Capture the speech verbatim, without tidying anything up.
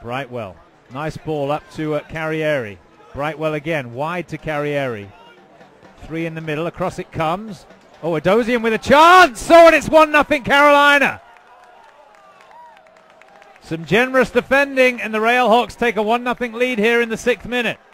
Brightwell. Nice ball up to uh, Carrieri. Brightwell again, wide to Carrieri. Three in the middle, across it comes. Oh, Edozien with a chance! Oh, and it's one nothing Carolina! Some generous defending, and the Railhawks take a one nothing lead here in the sixth minute.